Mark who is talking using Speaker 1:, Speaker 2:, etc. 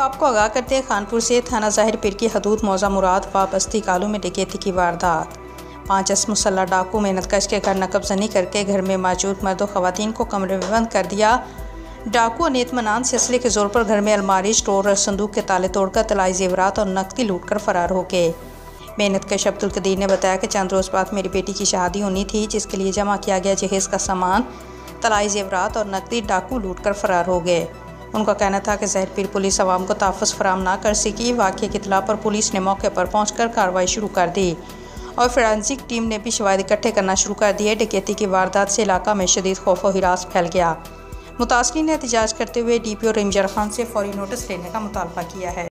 Speaker 1: अफवाह को आगाह करते खानपुर से थाना ज़ाहिर पीर की हदूद मौजा मुराद व बस्ती कालू में डकैती की वारदात। 5 मुसल्लह डाकू मेहनतकश के घर नकबजनी करके घर में मौजूद मर्द व खवातीन को कमरे में बंद कर दिया। डाकू अनेतमनान से असले के जोर पर घर में अलमारी, स्टोर और संदूक के ताले तोड़कर तलाई जेवरात और नकदी लूट कर फरार हो गए। मेहनतकश अब्दुल कदीर ने बताया कि चंद रोज़ बाद मेरी बेटी की शादी होनी थी, जिसके लिए जमा किया गया जहेज़ का सामान, तलाई जेवरात और नकदी डाकू लूट कर फरार हो गए। उनका कहना था कि ज़ाहिर पीर पुलिस आवाम को तहफ़्फ़ुज़ फराहम ना कर सकी। वाक़े की इत्तला पर पुलिस ने मौके पर पहुंचकर कार्रवाई शुरू कर दी और फोरेंसिक टीम ने भी शवाहिद इकट्ठे करना शुरू कर दिए। डकैती की वारदात से इलाका में शदीद खौफ और हिरास फैल गया। मुतासरीन ने एहतजाज करते हुए DPO रहीमजर खान से फौरी नोटिस लेने का मुतालबा किया है।